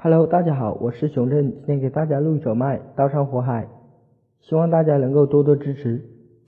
Hello， 大家好，我是熊振，今天给大家录一首《麦刀山火海》，希望大家能够多多支持。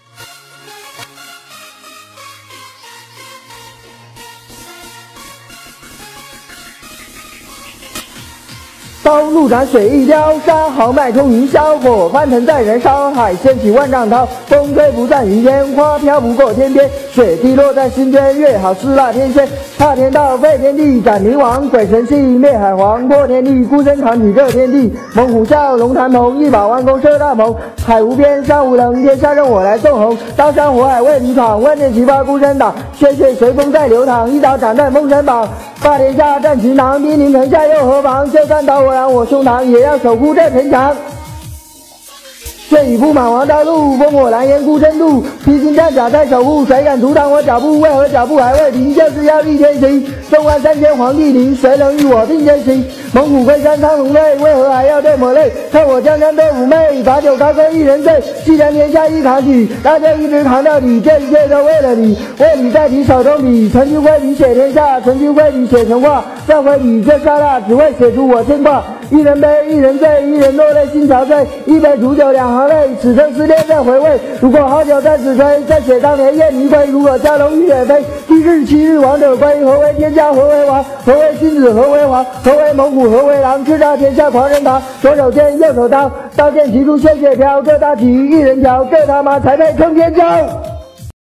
刀路斩水一撩，杀豪迈冲云霄，火翻腾在燃烧，海掀起万丈涛，风吹不散云烟，花飘不过天边，水滴落在心间，月好似那天仙。踏天道，废天地，斩冥王，鬼神系，灭海皇，破天地，孤身扛起这天地。猛虎啸，龙潭鹏，一把弯弓射大鹏，海无边，山无棱，天下任我来纵横。刀山火海为你闯，万箭齐发孤身挡，鲜血随风在流淌，一刀斩断封神榜。霸天下战群狼，兵临城下又何妨？就算刀我让我胸膛，也要守护这城墙。血雨布满王道路，烽火蓝烟孤身渡，披荆战甲在守护，谁敢阻挡我脚步？为何脚步还未停？就是要立天行。纵观三千黄帝陵，谁能与我并肩行？猛虎归山苍龙泪，为何还要对我累？看我江江对妩媚，把酒高歌一人醉。既然天下一扛起，那就一直扛到底。这一切都为了你，为你在你手中笔，曾经挥笔写天下，曾经挥笔写神话。再挥笔这刹那，只为写出我牵挂。一人悲，一人醉，一人落泪心憔悴。一杯煮酒两行泪，此生思念再回味。如果好酒在此吹，再写当年燕泥归。如果蛟龙与远飞，今日七日王者归。何为天下？何为王？何为君子？何为皇？何为猛虎？何为狼？叱咤天下狂人堂，左手剑，右手刀，刀剑齐出鲜血飘。这大旗一人挑，这他妈才配冲天骄。